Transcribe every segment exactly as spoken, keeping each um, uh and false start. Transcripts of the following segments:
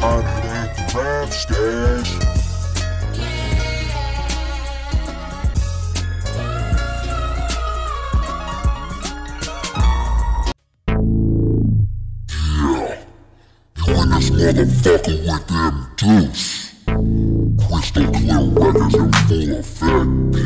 Honey, ain't the rap stash. Motherfucker with them deuce. Crystal clear records in full effect,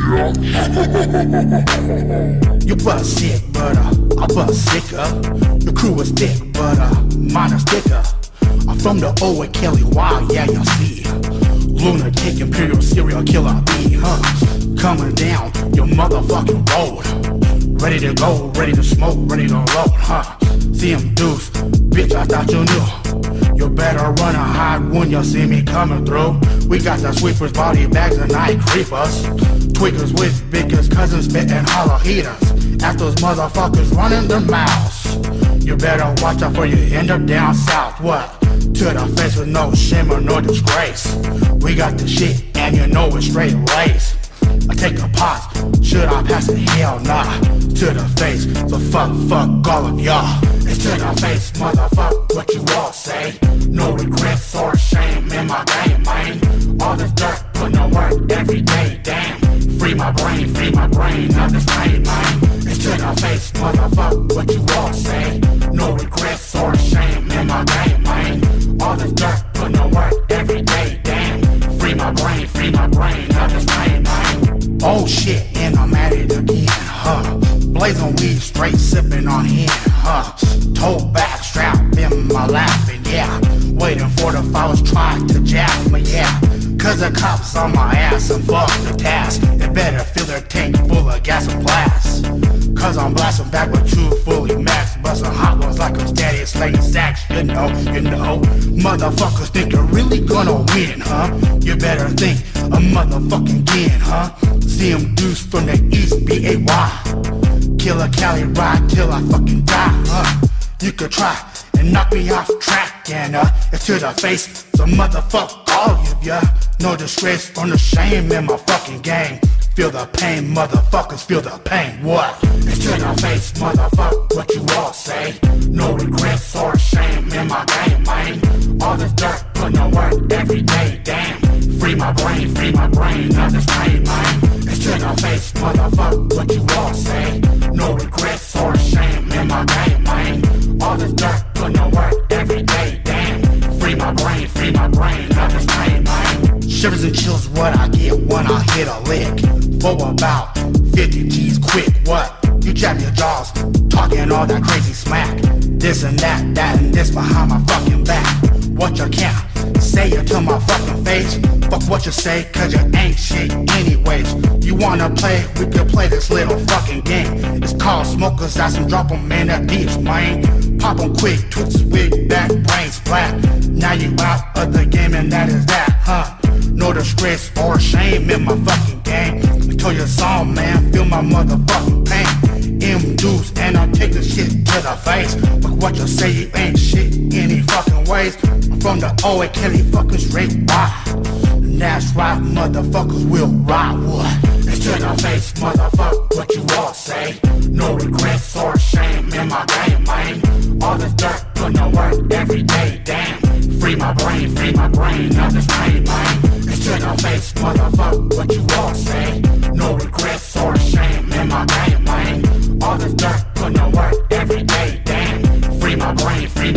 yeah. You buzz sick, but uh, I buzz sicker. The crew is thick, but uh, mine is thicker. I'm from the O with Kelly Wild, yeah, you see. Lunatic, imperial serial killer B, huh? Coming down your motherfucking road. Ready to go, ready to smoke, ready to load, huh? C M Deuce, bitch, I thought you knew. You better run and hide when you see me coming through. We got the sweepers, body bags, and night creepers. Tweakers with biggest cousins, spitting hollow heaters. At those motherfuckers running their mouths. You better watch out for you end up down south. What? To the face with no shame or no disgrace. We got the shit and you know it's straight lace. I take a pause, should I pass it? Hell nah. To the face, so fuck, fuck all of y'all. It's to the face, motherfuck what you all say. No regrets or shame in my game, man. All this dirt, put no work every day, damn. Free my brain, free my brain of this pain, man. It's to the face, motherfuck what you all say. No regrets or shame in my game, man. All this dirt, put no work every day, damn. Free my brain, free my brain of this pain, man. Oh shit, and I'm at it again, huh? Blazing weed, straight sipping on hand, huh? Toe back, strap in my lap, and yeah, waiting for the flowers trying to jab me, yeah. Cause the cops on my ass and fuck the task. They better fill their tank full of gas and blast. Cause I'm blasting back with two fully max, busting hot ones like I'm steady slaying sacks. You know, you know, motherfuckers think you're really gonna win, huh? You better think a motherfucking again, huh? C M Deuce from the East, B A Y. Killer Cali ride till I fucking die, huh? You could try and knock me off track, and uh, it's to the face, so motherfuck all of ya. No disgrace or no shame in my fucking game. Feel the pain, motherfuckers, feel the pain, what? It's to the face, motherfuck what you all say. No regrets or shame in my game, man. All this dirt, put no work every day, damn. Free my brain, free my brain of this pain, man. It's to the face, motherfuck what you all say. No regrets or shame in my game, man. All this dirt, put no work every day, damn. Free my brain, free my brain of this pain, man. Shivers and chills what I get when I hit a lick. For about fifty G's quick, what? You jab your jaws, talking all that crazy smack. This and that, that and this behind my fucking back. What you can't say it to my fucking face. Fuck what you say, cause you ain't shit anyways. You wanna play, we can play this little fucking game. It's called Smokers, that's and drop 'em in that beach, man. Pop 'em quick, twitches with back, brain splat. Now you out of the game and that is that, huh? No disgrace or shame in my fucking game. I told you a song, man, feel my motherfucking pain. M Deuce and I'll take this shit to the face. But what you say, you ain't shit any fucking ways. I'm from the O A Kelly fucking straight wide. And that's right, motherfuckers will ride what? It's to the face, motherfuck what you all say. No regrets or shame in my game, man. All this dirt, put no work every day, damn. Free my brain, free my brain of this pain, man. It's to the face, motherfuck what you all say. No regrets or shame in my game, man. All this dirt, put no work every day, damn. Free my brain, free